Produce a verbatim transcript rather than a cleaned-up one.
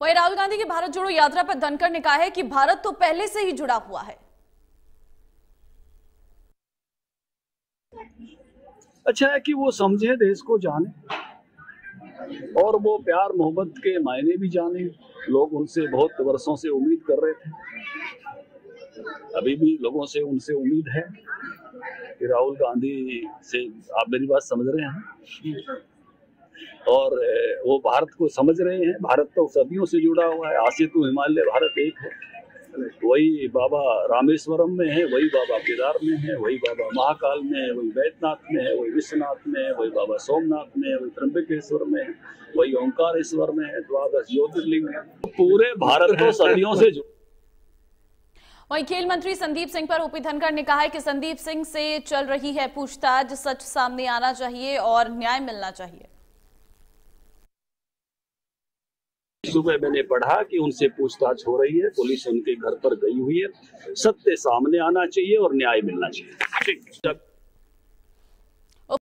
वहीं राहुल गांधी की भारत जोड़ो यात्रा पर धनखड़ ने कहा है कि भारत तो पहले से ही जुड़ा हुआ है। अच्छा है कि वो समझे, देश को जाने और वो प्यार मोहब्बत के मायने भी जाने। लोग उनसे बहुत वर्षों से उम्मीद कर रहे थे, अभी भी लोगों से उनसे उम्मीद है कि राहुल गांधी से, आप मेरी बात समझ रहे हैं, और वो भारत को समझ रहे हैं। भारत तो सदियों से जुड़ा हुआ है, आसे तो हिमालय भारत एक है। वही बाबा रामेश्वरम में है, वही बाबा केदार में है, वही बाबा महाकाल में है, वही बैद्यनाथ में है, वही विश्वनाथ में है, वही बाबा सोमनाथ में है, वही त्र्यंबकेश्वर में है, वही ओंकारेश्वर में है, द्वादश ज्योतिर्लिंग में। पूरे भारत को सदियों से जुड़ा। वहीं खेल मंत्री संदीप सिंह पर ओपी धनखड़ ने कहा है कि संदीप सिंह से चल रही है पूछताछ, सच सामने आना चाहिए और न्याय मिलना चाहिए। सुबह मैंने पढ़ा कि उनसे पूछताछ हो रही है, पुलिस उनके घर पर गई हुई है। सत्य सामने आना चाहिए और न्याय मिलना चाहिए।